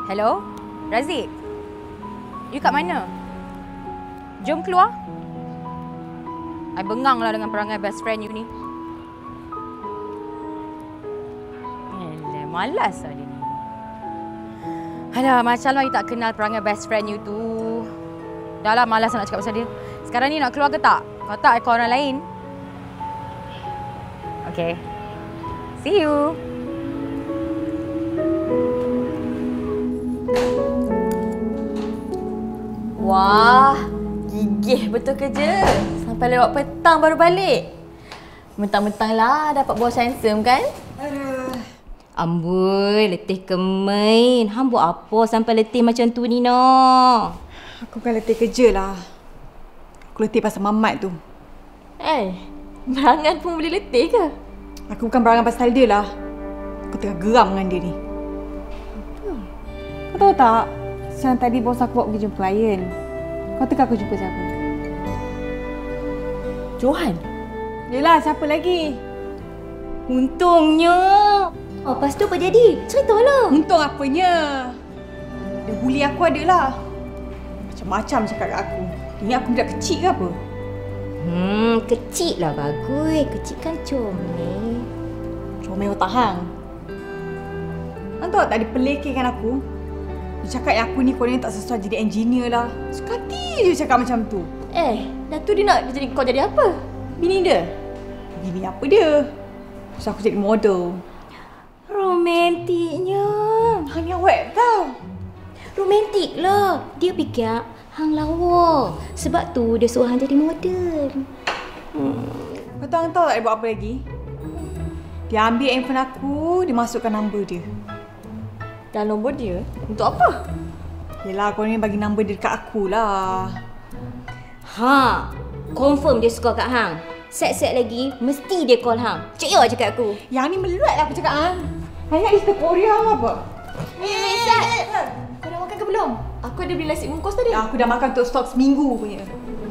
Hello? Razik? You kat mana? Jom keluar. I bengang lah dengan perangai best friend you ni. Alah, malas lah dia ni. Alah, macam lah you tak kenal perangai best friend you tu. Dah lah, malas nak cakap pasal dia. Sekarang ni nak keluar ke tak? Kalau tak, I call orang lain. Okay. See you. Wah, gigih betul kerja. Sampai lewat petang baru balik. Mentang-mentang lah dapat bos handsome kan? Aduh. Amboi, letih kemain. Hang buat apa sampai letih macam tu ni, nak? Aku kan letih kerja lah. Aku letih pasal Mamat tu. Berangan pun boleh letih ke? Aku bukan berangan pasal dia lah. Aku tengah geram dengan dia ni. Apa? Kau tahu tak? Siang tadi bos aku bawa pergi jumpa klien. Kau tengok aku jumpa siapa? Johan? Yelah, siapa lagi? Untungnya. Oh, lepas tu apa jadi? Ceritalah. Untung apanya? Dia bully aku adalah. Macam-macam cakap kat aku. Dia ingat aku budak kecil ke apa? Kecil lah bagus. Kecil kan comel. Comel otak hang. Hang tahu tak dia pelekehkan aku? Dia cakap yang aku ni kononnya tak sesuai jadi engineer lah. Suka hati dia cakap macam tu. Dah tu dia nak jadi kau jadi apa? Bini dia? Bini apa dia? So aku jadi model. Romantiknya. Hang ni awet tau. Romantik lah. Dia fikir hang lawa. Sebab tu dia suruh hang jadi model. Kau tahu hang tahu tak dia buat apa lagi? Dia ambil handphone aku, dia masukkan nombor dia. Dan nombor dia? Untuk apa? Yelah, kau ni bagi nombor dia dekat aku lah. Confirm dia suka kat hang. Set-set lagi, mesti dia call hang. Cik ya cakap aku. Yang ni meluat lah aku cakap hang. Hang ingat dia suka Korea ke apa? Sat! Kau dah makan ke belum? Aku ada beli nasi bungkus tadi. Aku dah makan untuk stok seminggu punya.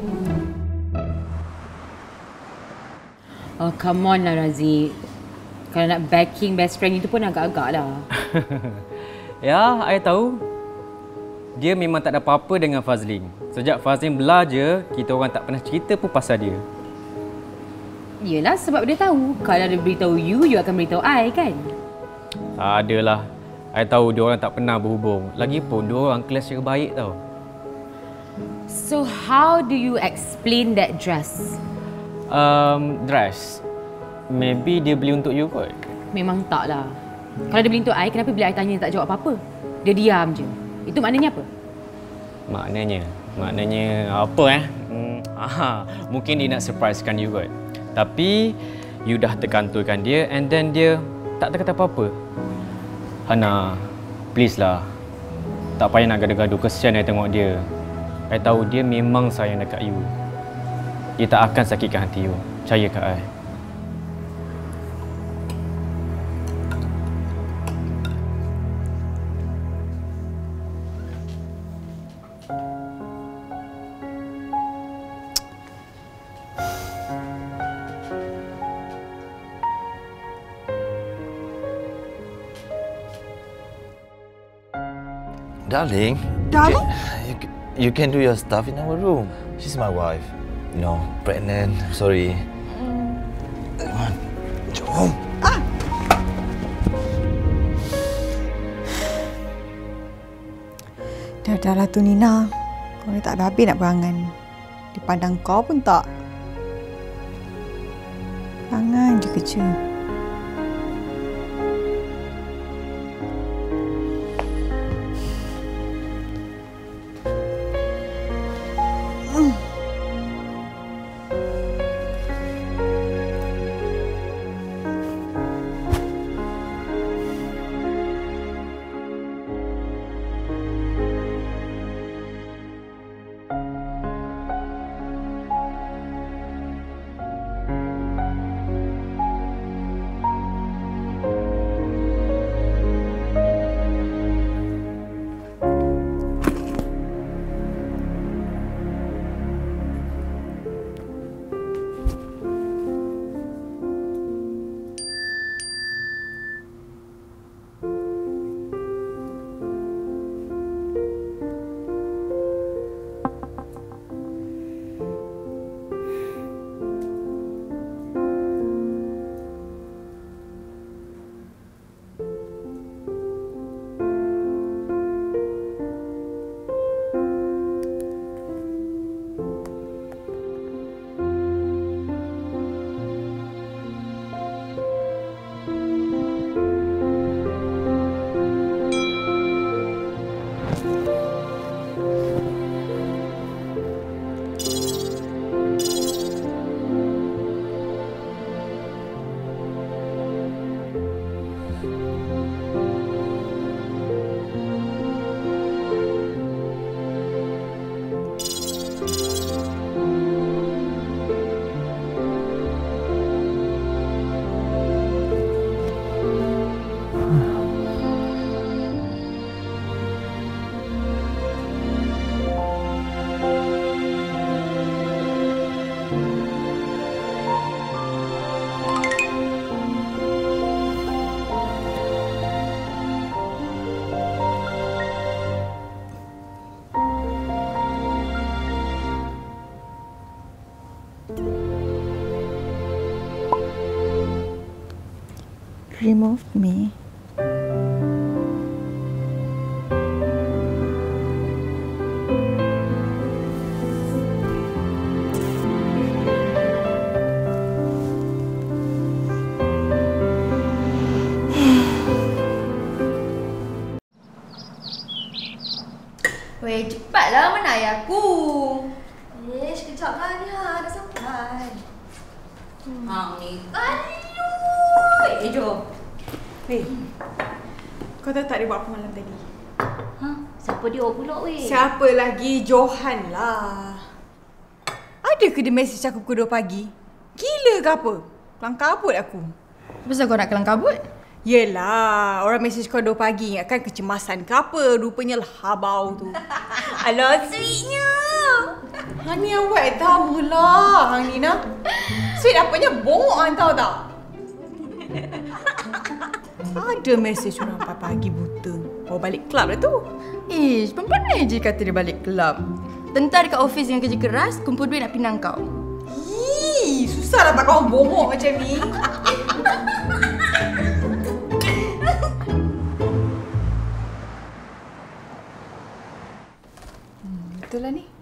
Oh, come on lah Razik. Kalau nak backing best friend itu pun agak-agak lah. Ya, I tahu. Dia memang tak ada apa-apa dengan Fazlin. Sejak Fazlin belajar, kita orang tak pernah cerita pun pasal dia. Yelah, sebab dia tahu. Kalau dia beritahu you akan beritahu I kan? Tak adalah. I tahu dia orang tak pernah berhubung. Lagipun, dia orang kelas secara baik tau. So, how do you explain that dress? Dress. Maybe dia beli untuk you kot. Memang tak lah. Kalau dia beli untuk I, kenapa bila I tanya dia tak jawab apa-apa? Dia diam je. Itu maknanya apa? Maknanya apa mungkin dia nak surprisekan you kot. Tapi you dah terkanturkan dia and then dia tak terkata apa-apa. Hana, please lah. Tak payah nak gaduh-gaduh, kesian I tengok dia. I tahu dia memang sayang dekat you. Dia tak akan sakitkan hati you. Percaya kat I. Darling. Darling? You can do your stuff in our room. She's my wife. No, pregnant. Sorry. Come on. Jom. Dah lah tu Nina. Kau ni tak habis nak berangan. Dipandang kau pun tak. Berangan je kerja. Remove me. Weh, cepatlah mana ayah aku. Sekejap lah ni dah sampai. Ni kan. Jom. Weh, kau tahu tak dia buat apa malam tadi? Siapa dia pula weh? Siapa lagi? Johan lah. Ada ke dia mesej aku pukul 2 pagi? Gila ke apa? Kelang kabut aku. Kenapa kau nak kelang kabut? Yelah, orang mesej kau 2 pagi ingatkan kecemasan ke apa? Rupanya lah habau tu. Alah, sweetnya. Hani awak tahu lah, Hang Nina. Sweet apanya bongok kan tahu tak? Ada mesej orang pagi buta. Bawa balik kelab lah tu. Pandai je kata dia balik kelab. Tentar dekat office dengan kerja keras, kumpul duit nak pinang kau. Susah dapat kawan bongok macam ni. Betul lah ni.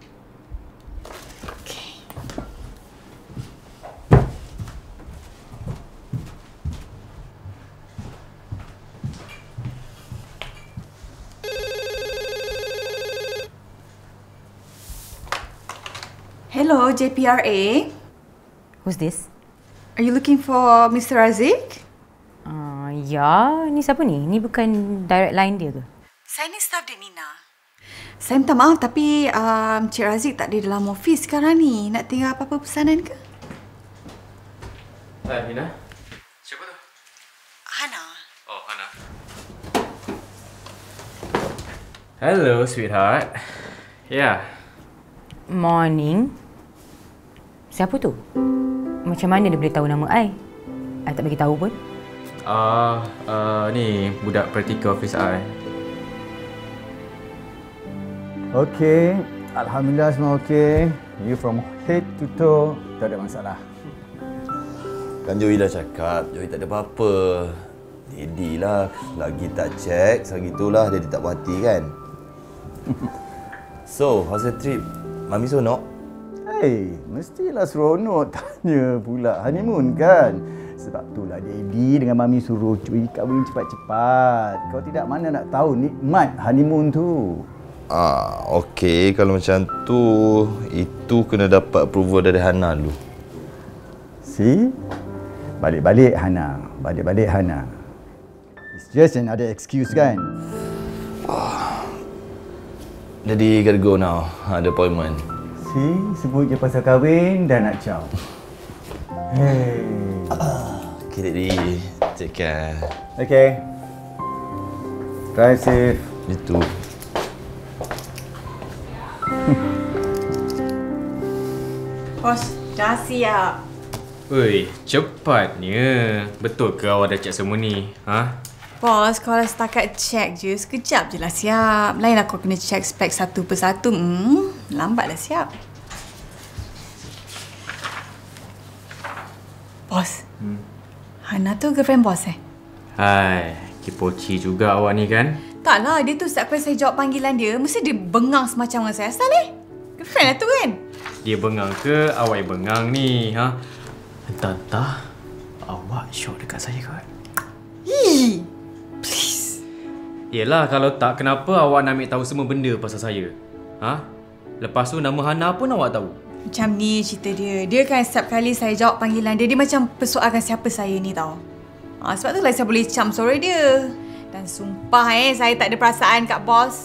Hello, JPRA. Who's this? Are you looking for Mr. Razik? Ya, ni siapa ni? Ni bukan direct line dia ke? Saya ni staff dia, Nina. Saya minta maaf tapi Cik Razik tak ada dalam office sekarang ni. Nak tinggal apa-apa pesanan ke? Hai, Nina. Siapa tu? Hana. Oh, Hana. Hello, sweetheart. Yeah. Morning. Siapa tu? Macam mana dia boleh tahu nama I? I tak bagi tahu pun. Ni budak praktikal office I. Okey, alhamdulillah semua okey. You from head to toe, tak ada masalah. Kan Joey dah cakap, Joey tak ada apa-apa. Daddy lah, lagi tak check, segitulah Daddy tak puas hati kan. So, how's the trip? Mami seronok? Hey, mestilah seronok tanya pula honeymoon kan. Sebab itulah Daddy dengan Mami suruh cuy kahwin cepat-cepat. Kau tidak mana nak tahu nikmat honeymoon tu. Okey. Kalau macam tu, itu kena dapat approval dari Hana dulu. See? Balik-balik Hana. Balik-balik Hana. It's just another excuse kan? Jadi, gotta go now. Ada appointment. See? Sebut je pasal kahwin dah nak caw. Hey. Okay, Daddy. Take care. Okay. Drive safe. Itu. Bos, dah siap. Oi, cepatnya. Betul ke awak dah check semua ni? Bos, kalau setakat check je, sekejap je lah siap. Lain aku kena check spek satu persatu. Lambatlah siap. Bos, Hana tu girlfriend bos Hai, kipoci juga awak ni kan? Taklah, dia tu setiap kali saya jawab panggilan dia, mesti dia bengang semacam dengan saya. Asal girlfriend lah tu kan? Dia bengang ke awak yang bengang ni? Entah-entah awak syok dekat saya kot. Please. Yelah, kalau tak, kenapa awak nak ambil tahu semua benda pasal saya? Lepas tu nama Hana pun awak tahu. Macam ni cerita dia. Dia kan setiap kali saya jawab panggilan dia, dia macam persoalkan siapa saya ni tau. Sebab tu lah saya boleh cam suara dia. Dan sumpah saya tak ada perasaan kat bos.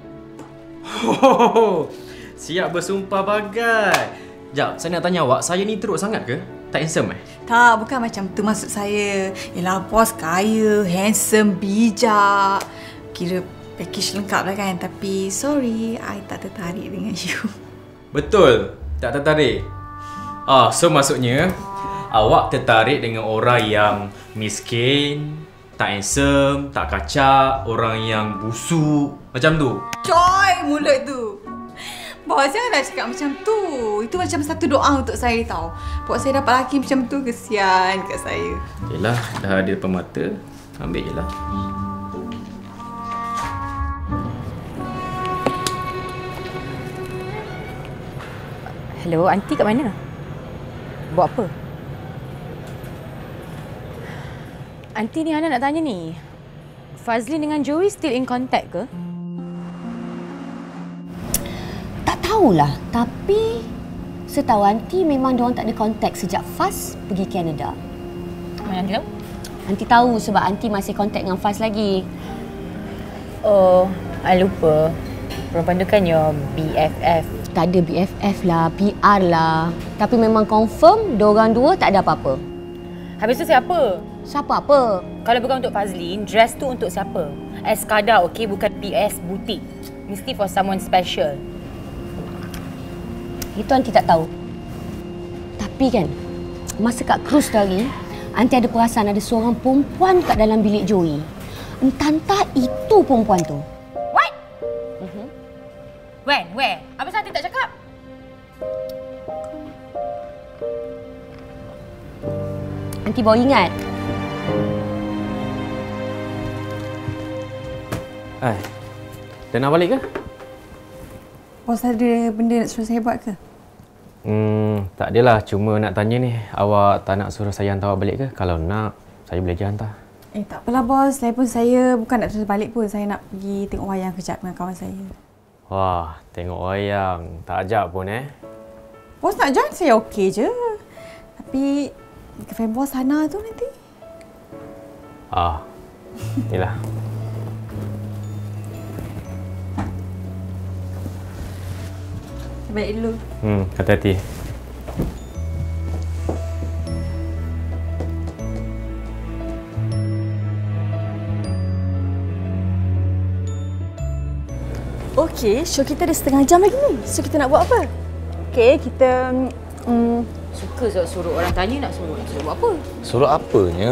Siap bersumpah bagai. Jap, saya nak tanya awak, saya ni teruk sangat ke? Tak handsome Tak, bukan macam tu maksud saya. Yelah, bos kaya, handsome, bijak. Kira package lengkap lah kan. Tapi sorry, I tak tertarik dengan you. Betul, tak tertarik. So maksudnya awak tertarik dengan orang yang miskin, tak handsome, tak kacak, orang yang busuk, macam tu. Coy, mulut tu. Bos, janganlah cakap macam tu. Itu macam satu doa untuk saya tau. Buat saya dapat laki macam tu, kesian kat saya. Yelah, dah ada depan mata. Ambil je lah. Hello, aunty kat mana? Buat apa? Aunty ni Hana nak tanya ni. Fazlin dengan Joey still in contact ke? Tak tahulah, tapi setahu aunty memang diorang tak ada kontak sejak Faz pergi Canada. Mana aunty tahu? Aunty tahu sebab aunty masih kontak dengan Faz lagi. Oh, I lupa. Perempuan tu kan your BFF. Tak ada BFF lah, PR lah. Tapi memang confirm diorang dua tak ada apa-apa. Habis tu siapa? Siapa apa? Kalau bukan untuk Fazlin, dress tu untuk siapa? Eskada, okey? Bukan PS butik. Mesti for someone special. Itu aunty tak tahu. Tapi kan, masa kat cruise tadi, aunty ada perasan ada seorang perempuan kat dalam bilik Joey. Entah-entah itu perempuan tu. What? When? Where? Apa sahaja tak cakap? Aunty baru ingat. Dah nak balik ke? Bos ada benda nak suruh saya buat ke? Tak adalah. Cuma nak tanya ni, awak tak nak suruh saya hantar awak balik ke? Kalau nak, saya boleh je hantar. Tak apalah bos. Saya bukan nak terus balik pun. Saya nak pergi tengok wayang kejap dengan kawan saya. Wah, tengok wayang. Tak ajak pun Bos nak join saya okey je. Tapi girlfriend bos Hana tu nanti. Yelah. Baik dulu. Hati-hati. Okey, show kita ada setengah jam lagi ni. So kita nak buat apa? Okey, kita Suka suruh orang tanya nak suruh buat apa? Suruh apanya?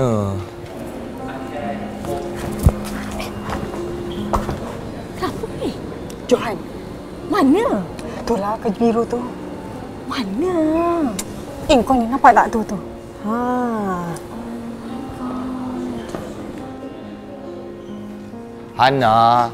Kenapa ni? Johan. Mana? Itulah baju biru tu. Mana? Kau ni nampak tak tu? Hana.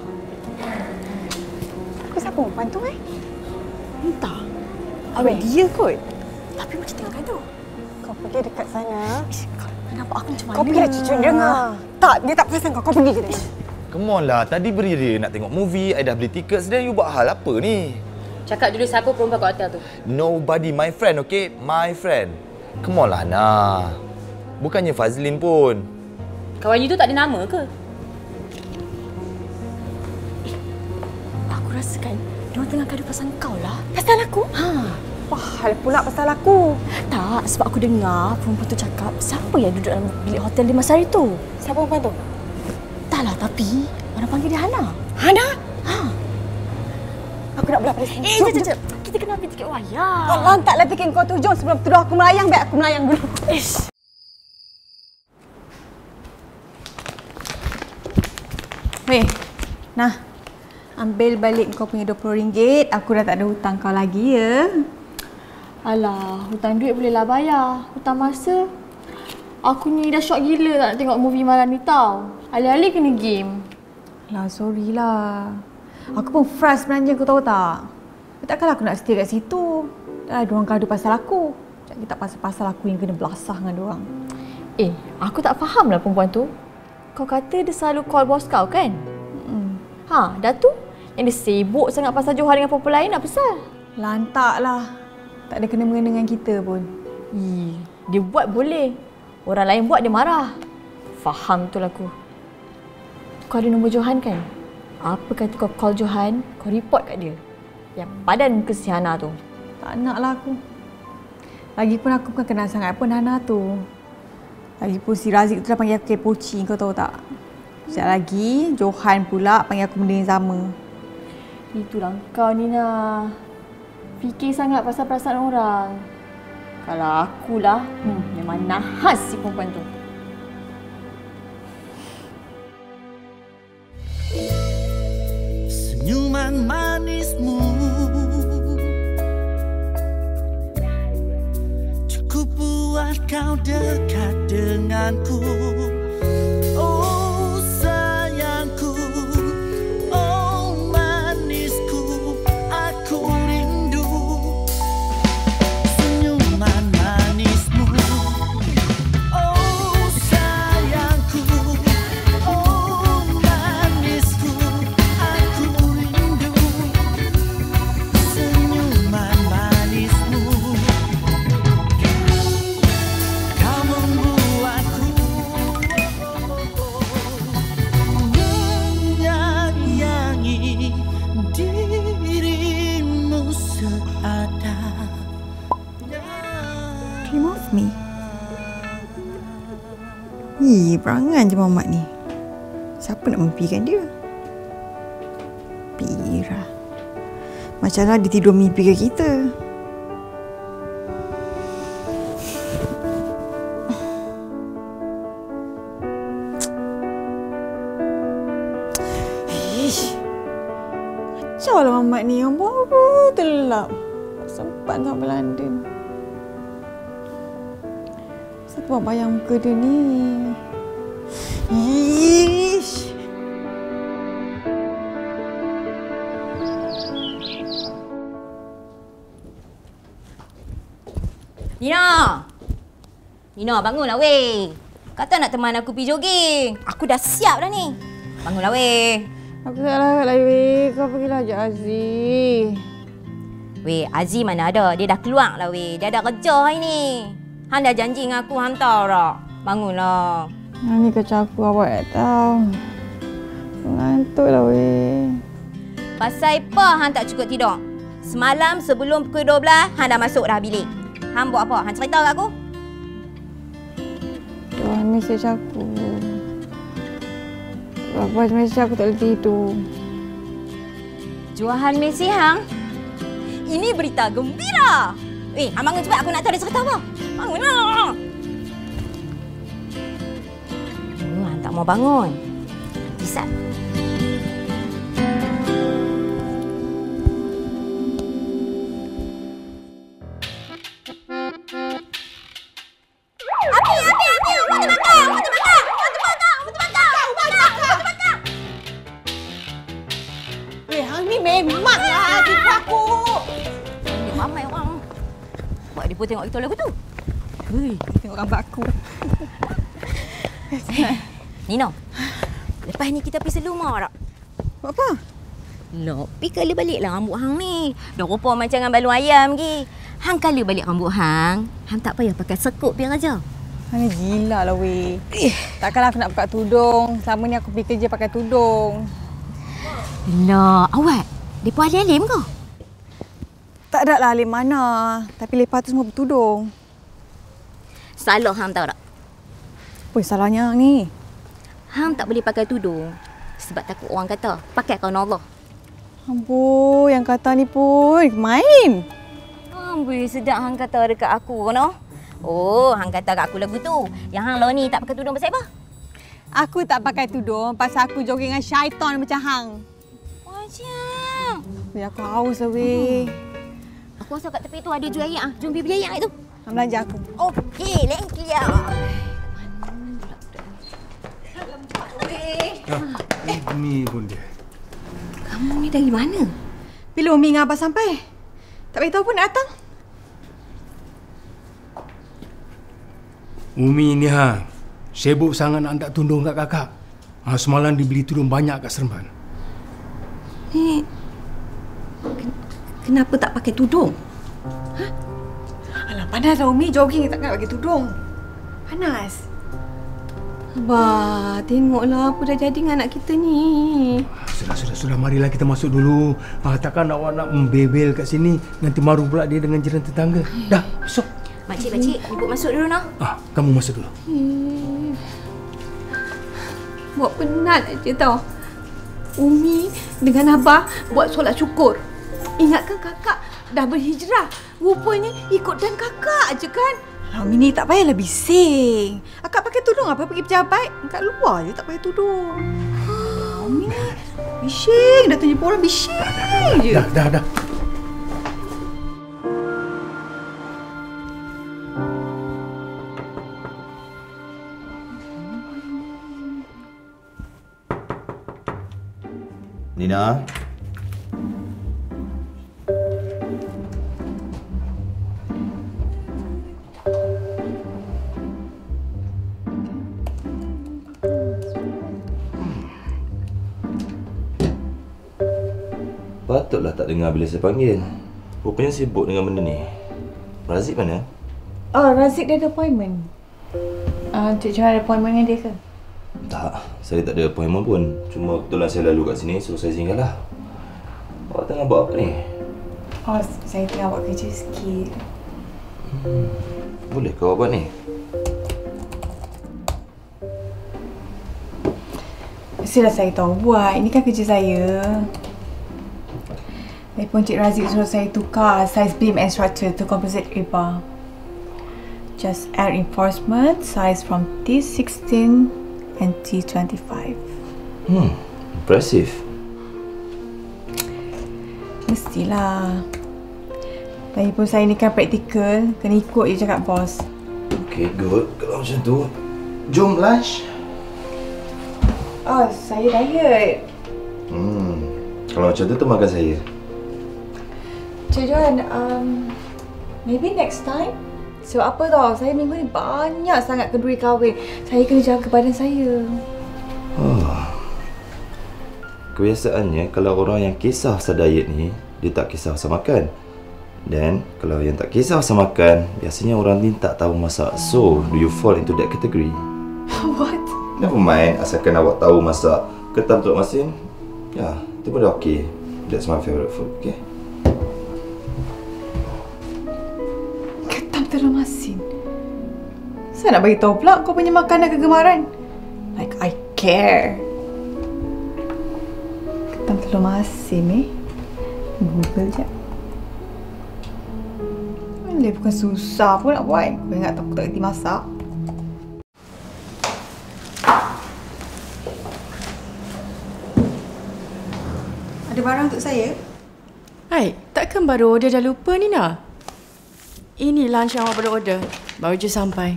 Kau siapa perempuan tu Entah. Awak dia kot. Tapi macam tengah gaduh. Kau pergi dekat sana. Kau nampak aku macam mana? Kau pergi dah cucu dengar. Tak, dia tak perasan kau. Kau pergi je tadi. Come on lah. Tadi berdiri nak tengok movie. I dah beli tiket. Then you buat hal apa ni? Cakap dulu siapa perempuan kat hotel tu? Nobody. My friend, okay? My friend. Come on lah, Hana. Bukannya Fazlin pun. Kawan you tu tak ada nama ke? Aku rasakan dia tengah gaduh pasal kau lah. Pasal aku? Wah, hal pula pasal aku. Tak, sebab aku dengar perempuan tu cakap siapa yang duduk dalam bilik hotel di masa hari tu. Siapa perempuan tu? Taklah, tapi orang panggil dia Hana. Hana? Aku nak belah pada sini. Jom. Kita kena ambil tiket wayang. Lantaklah fikir kau tu. Jom sebelum terus aku melayang. Biar aku melayang dulu. Weh, nah. Ambil balik kau punya RM20. Aku dah tak ada hutang kau lagi ya. Alah, hutang duit bolehlah bayar. Hutang masa. Aku ni dah syok gila tak nak tengok movie malam ni tau. Alih-alih kena game. Lah, sorry lah. Aku pun frust sebenarnya, kau tahu tak? Takkanlah aku nak stay kat situ. Dah diorang gaduh pasal aku. Jadi tak pasal-pasal aku yang kena belasah dengan diorang. Aku tak faham lah perempuan tu. Kau kata dia selalu call bos kau kan? Dah tu? Yang dia sibuk sangat pasal Johan dengan perempuan lain, apa pasal? Lantak lah. Tak ada kena-mengena dengan kita pun. Dia buat boleh. Orang lain buat dia marah. Faham tu lah aku. Kau ada nombor Johan kan? Apa kata kau call Johan, kau report kat dia. Yang padan muka si Hana tu. Tak nak lah aku. Lagipun aku bukan kenal sangat pun Hana tu. Lagipun si Razik tu dah panggil aku kepoci, kau tahu tak? Sekejap lagi, Johan pula panggil aku benda yang sama. Itulah kau Nina. Fikir sangat pasal perasaan orang. Kalau akulah, memang nahas si perempuan tu. Senyuman manismu kau dekat denganku. Oh sayangku, oh manisku, aku rindu senyuman manismu. Oh sayangku, oh manisku, aku rindu senyuman manismu. Kau membuatku menyayangi dirimu seadanya. Dream of me. Perangan je Mamat ni. Siapa nak mimpikan dia? Pira. Macamlah dia tidur mimpikan kita. Ish. Kacau lah Mamat ni. Yang baru terlelap. Tak sempat sampai London. Siapa bayang muka dia ni? Ish. Nina! Nina, bangunlah weh. Kata nak teman aku pergi jogging. Aku dah siap dah ni. Bangunlah weh. Aku tak larat lah weh. Kau pergilah ajak Aziz. Weh, Aziz mana ada? Dia dah keluar lah weh. Dia ada kerja hari ni. Han dah janji dengan aku hantar tak? Bangunlah. Yang ni kacau aku awak tak tahu. Ngantuk lah weh. Pasal apa Han tak cukup tidur? Semalam sebelum pukul 12, Han dah masuk dah bilik. Han buat apa? Han cerita kat aku? Tuan mesej aku. Lepas mesej aku tak boleh tidur. Johan mesej Hang? Ini berita gembira. Han bangun cepat. Aku nak tahu dia cerita apa. Bangunlah. Han tak mau bangun. Pisat. Hang ni memanglah tipu aku. Dia ramai orang. Buat dia pun tengok kita lagu tu. Hei, tengok gambar aku. Nino, lepas ni kita pergi selumar tak? Buat apa? Loh, pergi colour baliklah rambut Hang ni. Dah rupa macam dengan balung ayam lagi. Hang colour balik rambut Hang. Hang tak payah pakai sekut biar aja. Hang ni gila lah weh. Takkanlah aku nak buka tudung. Selama ni aku pergi kerja pakai tudung. Lah, awak. Dia pun alim ke? Tak ada lah alim mana. Tapi lepas tu semua bertudung. Salah Hang tahu tak? Apa salahnya Hang ni? Hang tak boleh pakai tudung. Sebab takut orang kata, pakai kawan Allah. Amboi, yang kata ni pun main. Amboi, sedap Hang kata dekat aku, no? Oh, Hang kata kat aku lagu tu. Yang Hang lawan ni tak pakai tudung pasal apa? Aku tak pakai tudung pasal aku jogging dengan syaitan macam Hang. Macam. Weh, aku haus lah weh. Aku rasa kat tepi tu ada jual ayak. Jom pergi beli ayak tu. Hang belanja aku. Okey, lain clear. Ni pun dia. Kamu ni dari mana? Bila Umi dengan Abah sampai? Tak beritahu pun nak datang. Umi ni sibuk sangat nak hantar tudung kat kakak. Semalam dia beli tudung banyak kat Seremban. Kenapa tak pakai tudung? Alah, panas lah Umi. Jogging takkan pakai tudung. Panas. Abah, tengoklah apa dah jadi dengan anak kita ni. Sudah. Marilah kita masuk dulu. Takkan awak nak membebel kat sini. Nanti maru pula dia dengan jiran tetangga. Dah, masuk. Makcik, ibu masuk dulu, noh. Kamu masuk dulu. Buat penat aja tau. Umi dengan Abah buat solat syukur. Ingatkan kakak dah berhijrah. Rupanya ikut dan kakak je kan. Umi ni tak payahlah bising. Akak pakai tudung apa pergi pejabat? Kat luar je tak pakai tudung. Umi ni bising. Dah tunjuk orang bising je. Dah. Nina? Patutlah tak dengar bila saya panggil. Rupanya sibuk dengan benda ni. Razik mana? Oh, Razik dia ada appointment. Cik Johan ada appointment dengan dia ke? Tak, saya tak ada appointment pun. Cuma kebetulan saya lalu kat sini, so saya singgah lah. Awak tengah buat apa ni? Oh, saya tengah buat kerja sikit. Boleh ke awak buat ni? Mestilah saya tahu buat. Ini kan kerja saya. Lagipun Cik Razik suruh saya tukar size beam and structure to composite rebar. Just add reinforcement size from T16 and T25. Impressive. Mestilah. Lagipun saya ni kan praktikal, kena ikut je cakap bos. Okay, good. Kalau macam tu, jom lunch. Oh, saya diet. Kalau macam tu makan saya. Cik Johan, maybe next time? Sebab apa tau, saya minggu ni banyak sangat kenduri kahwin. Saya kena jaga badan saya. Kebiasaannya kalau orang yang kisah pasal diet ni, dia tak kisah pasal makan. Dan kalau yang tak kisah pasal makan, biasanya orang ni tak tahu masak. So, do you fall into that category? What? Never mind, asalkan awak tahu masak ketam telur masin, ya, itu pun dah okey. That's my favourite food, okay? Ketam telur masin? Saya nak bagi tahu pula kau punya makanan kegemaran. Like I care. Ketam telur masin Google je. Dia bukan susah pun nak buat. Kau ingat aku tak kerti masak? Ada barang untuk saya? Hai, takkan baru order dah lupa Nina? Ini lunch yang awak baru order. Baru je sampai.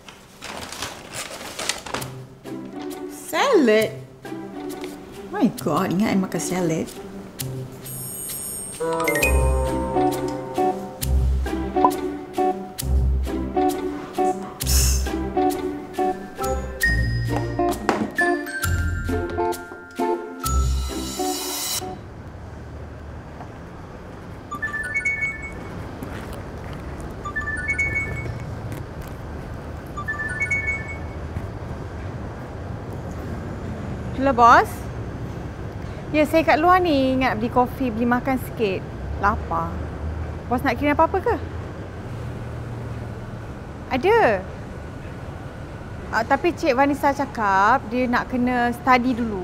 Salad? My God, ingat I makan salad. Hello, bos. Ya, saya kat luar ni ingat beli kopi, beli makan sikit. Lapar. Bos nak kirim apa-apa ke? Ada. Tapi Cik Vanessa cakap dia nak kena study dulu.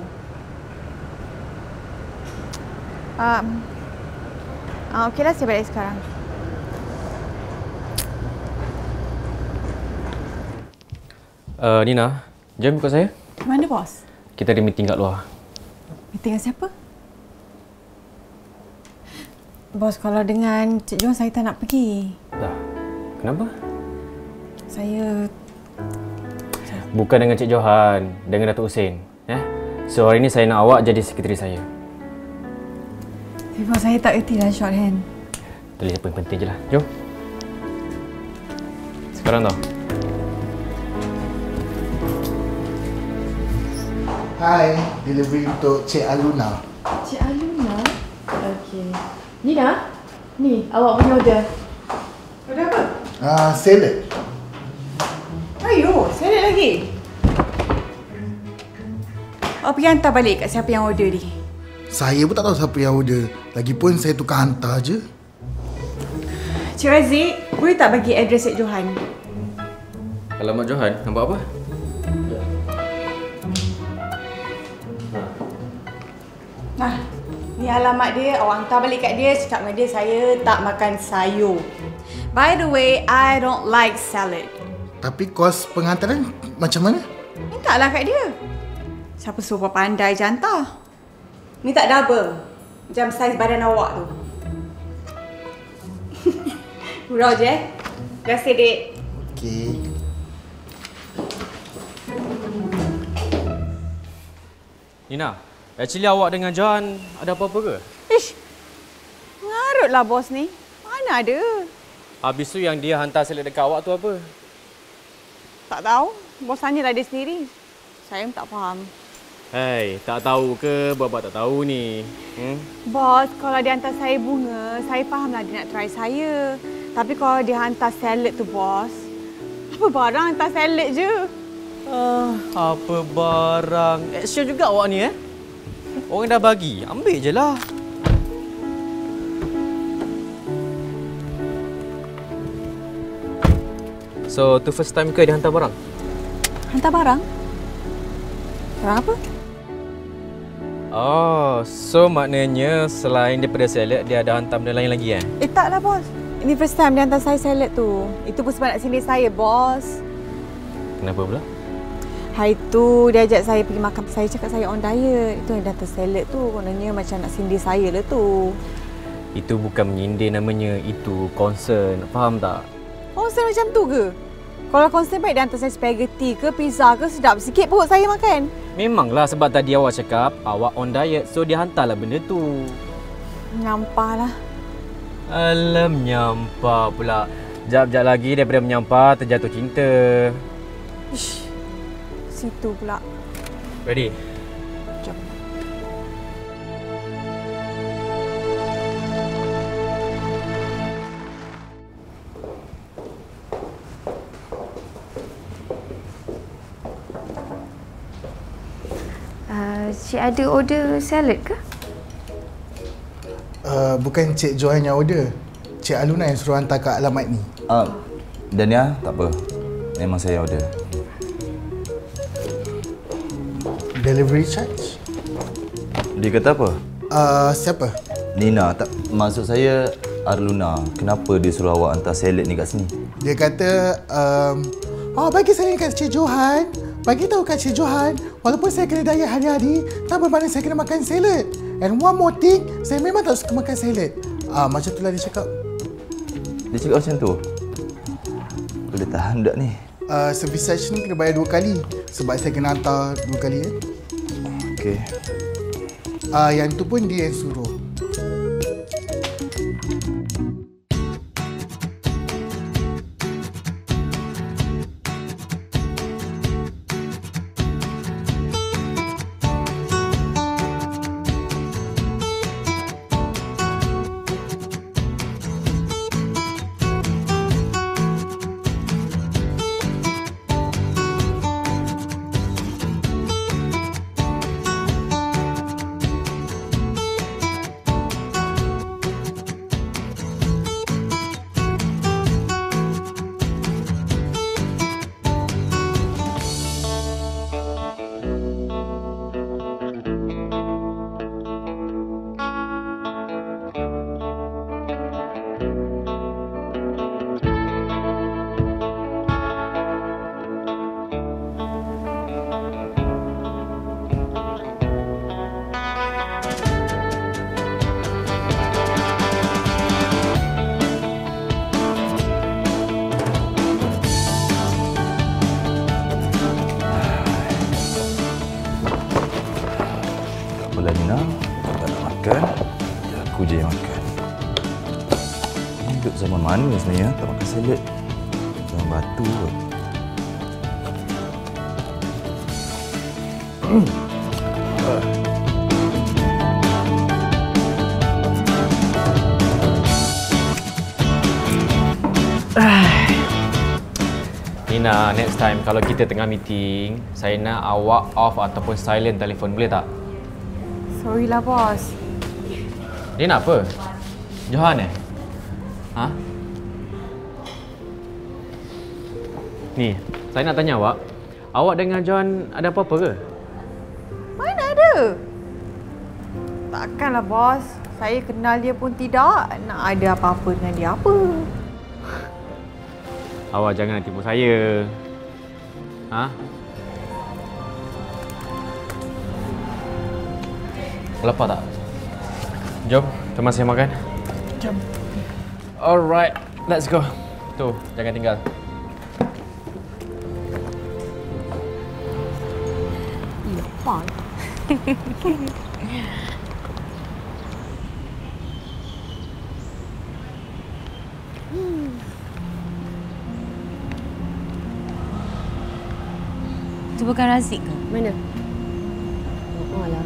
Okeylah, saya balik sekarang. Nina, jom ikut saya. Mana, bos? Kita ada meeting kat luar. Meeting dengan siapa? Bos, kalau dengan Cik Johan saya tak nak pergi. Dah. Kenapa? Saya... Bukan dengan Cik Johan, dengan Datuk Hussein. So hari ni saya nak awak jadi sekretari saya. Tapi bos, saya tak erti lah shorthand. Tulis apa yang penting je lah. Jom. Sekarang tau. Hai, delivery untuk Cik Aluna. Cik Aluna? Okey. Nina, ni awak punya order. Order apa? Salad. Ayo, salad lagi. Awak pergi hantar balik kat siapa yang order ni. Saya pun tak tahu siapa yang order. Lagipun saya tukar hantar je. Cik Razik, boleh tak bagi address Cik Johan? Alamat Johan, nampak apa? Nah, ni alamat dia. Awak hantar balik kat dia. Cakap dengan dia saya tak makan sayur. By the way, I don't like salad. Tapi kos penghantaran macam mana? Mintalah kat dia. Siapa suruh pandai je hantar. Ni tak double. Macam saiz badan awak tu. Gurau je. Terima kasih, Dek. Okey. Nina, Actually awak dengan Johan ada apa-apa ke? Ish, ngarutlah bos ni. Mana ada? Habis tu yang dia hantar salad dekat awak tu apa? Tak tahu. Bos tanyalah dia sendiri. Saya pun tak faham. Hei, tak tahu ke? Buat-buat tak tahu ni. Bos, kalau dia hantar saya bunga, saya fahamlah dia nak try saya. Tapi kalau dia hantar salad tu, bos, apa barang hantar salad je? Apa barang? Action juga awak ni Orang dah bagi, ambil je lah. So, tu first time ke dia hantar barang? Hantar barang? Barang apa? Oh, so maknanya selain daripada salad, dia ada hantar benda lain lagi Taklah, bos. Ini first time dia hantar saya salad tu. Itu pun sebab nak sindir saya, bos. Kenapa pula? Hari tu dia ajak saya pergi makan. Saya cakap saya on diet. Itu yang dia hantar salad tu. Kononnya macam nak sindir saya lah tu. Itu bukan menyindir namanya. Itu concern. Faham tak? Concern macam tu ke? Kalau concern baik dia hantar saya spaghetti ke pizza ke, sedap sikit perut saya makan. Memanglah sebab tadi awak cakap awak on diet. So dia hantarlah benda tu. Menyampah lah. Alam, menyampah pula. Jap-jap lagi daripada menyampah terjatuh cinta. Ish, situ pula. Ready? Jom. Cik ada order salad ke? Bukan Cik Johan yang order. Cik Aluna yang suruh hantar kat alamat ni. Dania, tak apa. Memang saya order. Delivery charge? Dia kata apa? Siapa? Nina. Tak, maksud saya Arluna. Kenapa dia suruh awak hantar salad ni kat sini? Dia kata, bagi saya kat Cik Johan. Bagi tahu kat Cik Johan, walaupun saya kena diet hari-hari, tak bermakna saya kena makan salad. And one more thing, saya memang tak suka makan salad. Macam itulah dia cakap. Dia cakap macam tu? Boleh tahan tak ni? Service charge ni kena bayar 2 kali. Sebab saya kena hantar 2 kali. Okey. Yang tu pun dia yang suruh. Aku je yang makan. Ini hidup zaman mana sebenarnya? Tak makan salad. Zaman batu kot. Nina, next time kalau kita tengah meeting, saya nak awak off ataupun silent telefon, boleh tak? Sorry lah, bos. Dia nak apa? Johan Ha? Ni, saya nak tanya awak. Awak dengan Johan ada apa-apa ke? Mana ada? Takkanlah, bos. Saya kenal dia pun tidak. Nak ada apa-apa dengan dia apa? Awak jangan tipu saya. Ha? Lapar tak? Jom, teman saya makan. Jom. Alright, let's go. Tu, jangan tinggal. Lapar. Itu bukan Razik ke? Mana? Oh, alah.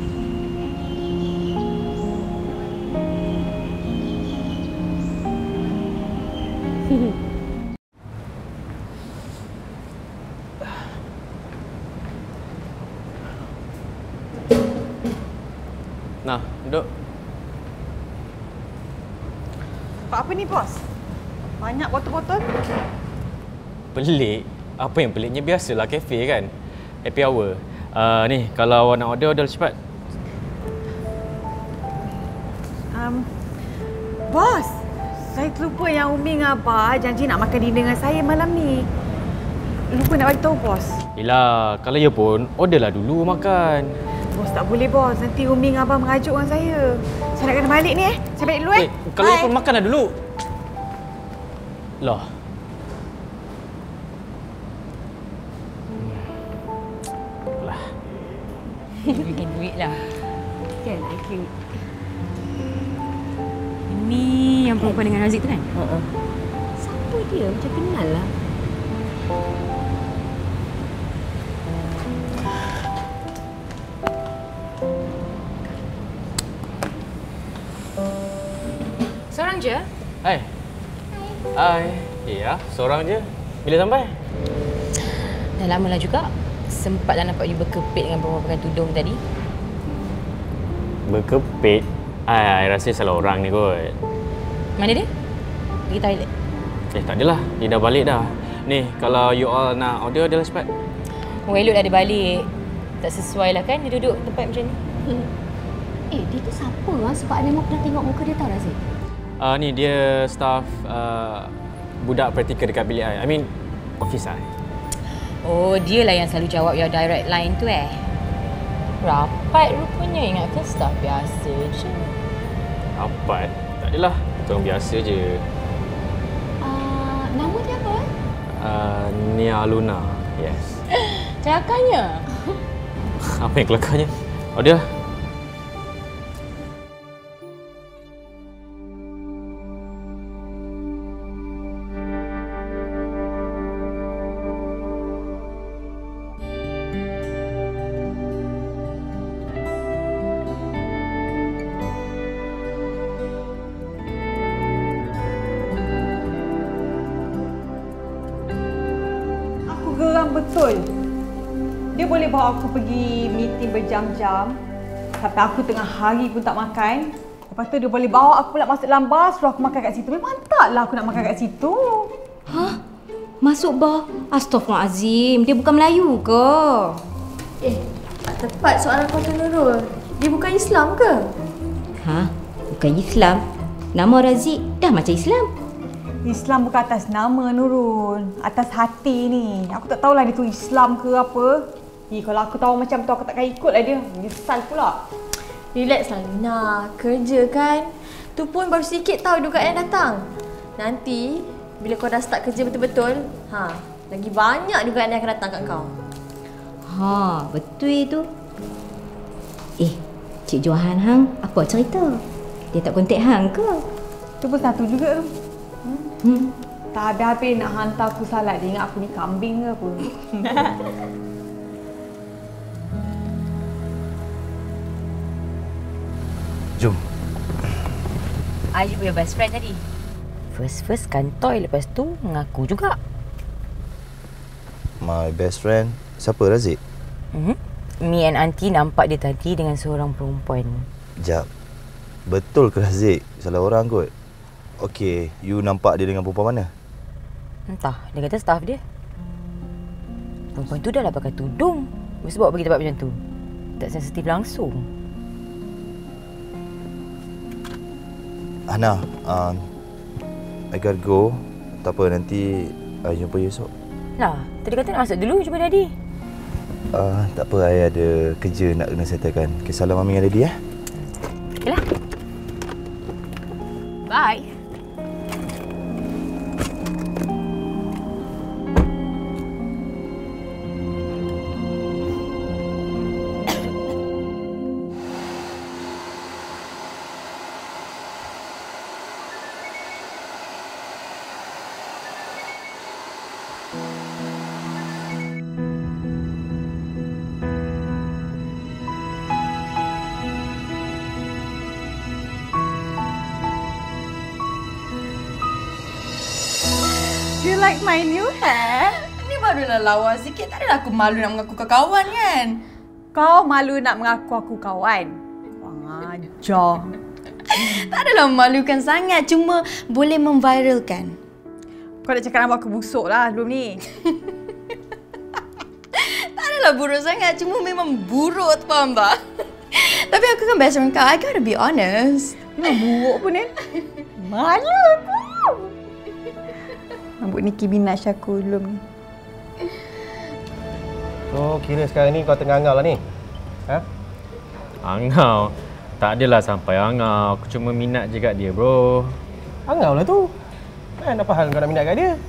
Nah, duduk. Apa ni, bos? Banyak botol-botol. Pelik? Apa yang peliknya? Biasalah kafe kan. Happy hour. Ni, kalau awak nak order cepat. Bos, saya terlupa yang Umi dengan Abah janji nak makan dinner dengan saya malam ni. Lupa nak bagi tahu, bos. Yelah, kalau ya pun, orderlah dulu makan. Bos tak boleh, bos. Nanti Umi dengan Abah mengajuk dengan saya. Saya nak kena balik ni, Saya balik dulu, Kalau ya pun makanlah dulu. Lah. Lah. Bikin duit lah. Kan, I think. Ini yang perempuan dengan Razik tu kan? Siapa dia? Macam kenal lah. Seorang je? Hai. Hai. Ya, seorang je. Bila sampai? Dah lama lah juga. Sempatlah nampak you berkepit dengan perempuan pakai tudung tadi. Berkepit? I rasa salah orang ni kot. Mana dia? Pergi toilet. Tak adalah. Dia dah balik dah. Ni, kalau you all nak order cepat. Oh, elok dah dia balik. Tak sesuai lah kan dia duduk tempat macam ni. Dia tu siapa lah? Sebab Anda mau pernah tengok muka dia tau, Razik? Ni dia staff budak praktikal dekat bilik I. I mean, office I. Oh, dia lah yang selalu jawab your direct line tu Rapat rupanya. Ingatkan staff biasa je. Rapat? Tak adalah. Kita orang biasa je. Nama dia apa? Nia Luna. Yes. Cakapnya. Apa yang kelakarnya? Order. Geram betul. Dia boleh bawa aku pergi meeting berjam-jam. Tapi aku tengah hari pun tak makan. Lepas tu dia boleh bawa aku pula masuk dalam bar, suruh aku makan kat situ. Memang taklah aku nak makan kat situ. Hah? Masuk bar? Astaghfirullahalazim. Dia bukan Melayu ke? Tak tepat soalan kau tu, Nurul. Dia bukan Islam ke? Bukan Islam. Nama Razik dah macam Islam. Islam bukan atas nama, Nurul. Atas hati ni. Aku tak tahulah dia tu Islam ke apa. Kalau aku tahu macam tu, aku takkan ikutlah dia. Menyesal pula. Relax lah, Lina. Kerja kan? Tu pun baru sedikit tahu dugaan yang datang. Nanti, bila kau dah start kerja betul-betul, lagi banyak dugaan yang akan datang kat kau. Betul tu. Cik Johan hang, apa cerita? Dia tak kontak hang ke? Tu pun satu juga. Tak habis-habis nak hantar aku salat. Dia ingat aku ni kambing ke apa. Jom. I punya best friend tadi. First kantoi, lepas tu mengaku juga. My best friend? Siapa, Razik? Me and Aunty nampak dia tadi dengan seorang perempuan. Jap. Betul ke Razik? Salah orang kot. Okey, you nampak dia dengan perempuan mana? Entah, dia kata staff dia. Perempuan tu dah lah pakai tudung. Mesti bawa pergi tempat macam tu. Tak sensitif langsung. Hana, I gotta go. Tak apa, nanti I jumpa you esok. Lah, tadi kata nak masuk dulu jumpa Daddy. Tak apa, I ada kerja nak kena settlekan. Okay, salam Mami dengan Daddy ya. Okeylah. Bye. like my new hair? Ni barulah lawa sikit. Tak adalah aku malu nak mengaku kau kawan kan? Kau malu nak mengaku aku kawan? Kurang ajar. Tak adalah memalukan sangat. Cuma boleh memviralkan. Kau dah cakap nama aku busuk lah sebelum ni. Tak adalah buruk sangat. Cuma memang buruk, tu faham tak? Tapi aku kan best friend kau. I gotta be honest. Memang buruk pun kan? Malu aku. Rambut Nicki Minaj aku belum ni. So, kira sekarang ni kau tengah angau lah ni? Ha? Angau? Tak adalah sampai angau. Aku cuma minat je kat dia, bro. Angau lah tu. Kan apa hal kau nak minat kat dia?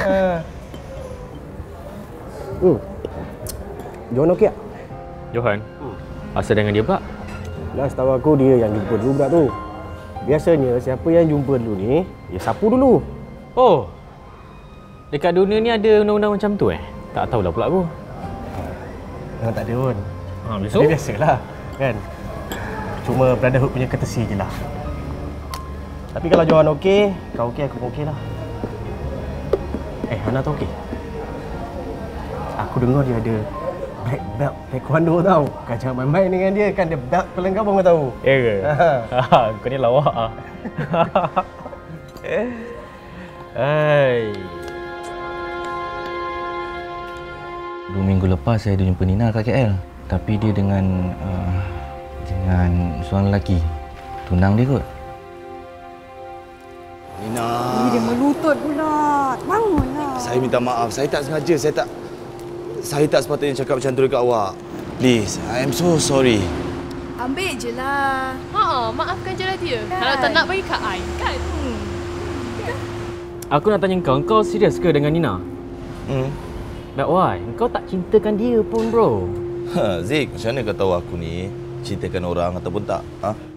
Johan okey tak? Johan? Asal dengan dia pula? Dah setahu aku dia yang jumpa dulu budak tu. Biasanya siapa yang jumpa dulu ni, dia sapu dulu. Oh. Dekat dunia ni ada undang-undang macam tu Tak tahulah pula aku. Memang tak ada pun. Biasa? Dia biasalah, kan? Cuma brotherhood punya courtesy je lah. Tapi kalau Johan okey, kau okey, aku pun okey lah. Hana tu okey? Aku dengar dia ada black belt taekwondo tau. Kau jangan main-main dengan dia, kan dia belt pelengkapung kau tahu. Ya ke? Kau ni lawak ah. Hai. 2 minggu lepas saya ada jumpa Nina kat KL. Tapi dia dengan seorang lelaki. Tunang dia kot. Nina. Dia melutut pula. Bangunlah. Saya minta maaf. Saya tak sengaja. Saya tak sepatutnya cakap macam tu dekat awak. Please, I am so sorry. Ambil je lah. Maafkan je lah dia. Kalau tak nak bagi kat I, kan? Aku nak tanya kau serius ke dengan Nina? But why? Kau tak cintakan dia pun, bro. Zik, macam mana kau tahu aku ni cintakan orang ataupun tak?